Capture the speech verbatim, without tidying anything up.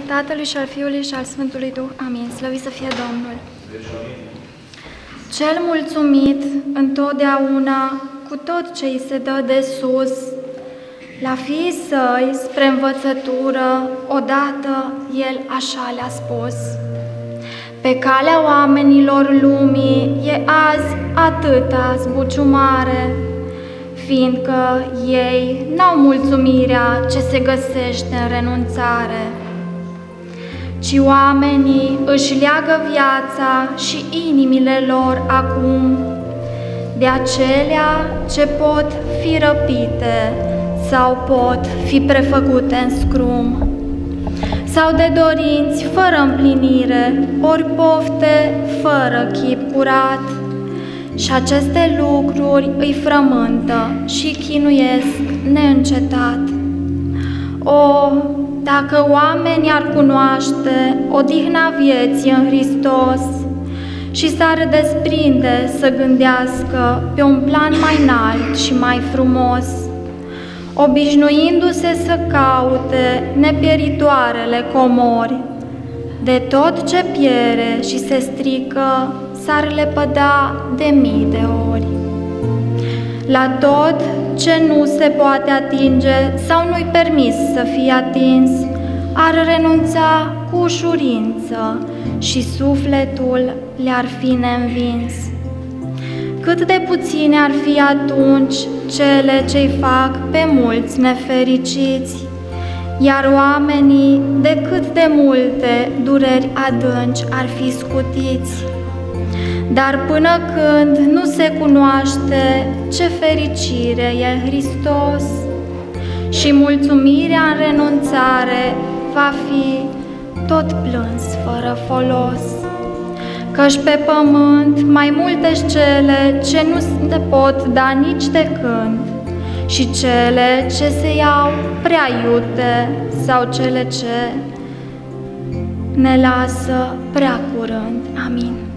Tatălui și al Fiului și al Sfântului Duh. Amin. Slăvit să fie Domnul. Cel mulțumit întotdeauna cu tot ce îi se dă de sus, la fiii săi spre învățătură, odată el așa le-a spus: pe calea oamenilor lumii e azi atâta zbuciumare, fiindcă ei n-au mulțumirea ce se găsește în renunțare, ci oamenii își leagă viața și inimile lor acum de acelea ce pot fi răpite sau pot fi prefăcute în scrum, sau de dorinți fără împlinire, ori pofte fără chip curat. Și aceste lucruri îi frământă și chinuiesc neîncetat. O, dacă oamenii ar cunoaște odihna vieții în Hristos și s-ar desprinde să gândească pe un plan mai înalt și mai frumos, obișnuindu-se să caute nepieritoarele comori, de tot ce piere și se strică s-ar lepăda de mii de ori. La tot ce nu se poate atinge sau nu-i permis să fie atins, ar renunța cu ușurință și sufletul le-ar fi neînvins. Cât de puține ar fi atunci cele ce-i fac pe mulți nefericiți, iar oamenii de cât de multe dureri adânci ar fi scutiți. Dar până când nu se cunoaște ce fericire e Hristos și mulțumirea în renunțare va fi tot plâns fără folos, căci pe pământ mai multe-s cele ce nu se pot da nici de când și cele ce se iau prea iute sau cele ce ne lasă prea curând. Amin.